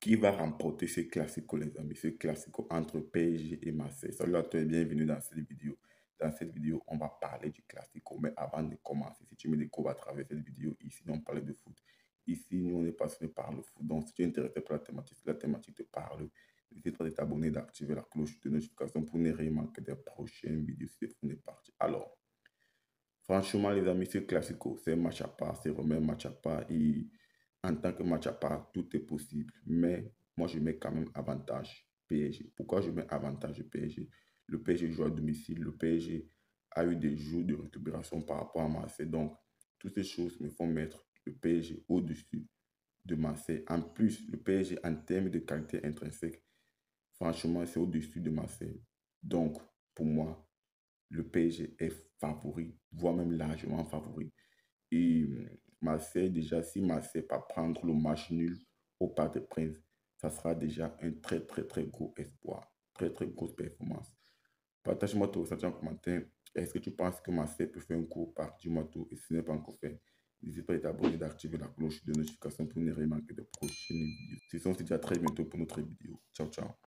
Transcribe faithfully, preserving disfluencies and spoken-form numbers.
Qui va remporter ce classico, les amis? Ce classico entre P S G et Marseille. Salut à toi et bienvenue dans cette vidéo. Dans cette vidéo, on va parler du classico. Mais avant de commencer, si tu me découvres à travers cette vidéo, ici, on parle de foot. Ici, nous, on est passionné par le foot. Donc, si tu es intéressé par la thématique, si la thématique te parle, n'hésite pas à t'abonner, d'activer la cloche de notification pour ne rien manquer des prochaines vidéos. Si c'est est parti. Alors, franchement, les amis, ce classico, c'est un match à part, c'est vraiment un match à part. Et en tant que match à part, tout est possible. Mais moi, je mets quand même avantage P S G. Pourquoi je mets avantage P S G? Le P S G joue à domicile. Le P S G a eu des jours de récupération par rapport à Marseille. Donc, toutes ces choses me font mettre le P S G au-dessus de Marseille. En plus, le P S G, en termes de qualité intrinsèque, franchement, c'est au-dessus de Marseille. Donc, pour moi, le P S G est favori, voire même largement favori. Et euh, Marseille, déjà, si Marseille va prendre le match nul au Parc des Princes, ça sera déjà un très, très, très gros espoir. Très, très grosse performance. Partage-moi ton ressenti en commentaire. Est-ce que tu penses que Marseille peut faire un coup au parc? Dis-moi tout. Et si ce n'est pas encore fait, n'hésite pas à t'abonner, d'activer la cloche de notification pour ne rien manquer de prochaines vidéos. Ce sont déjà très bientôt pour notre vidéo. Ciao, ciao.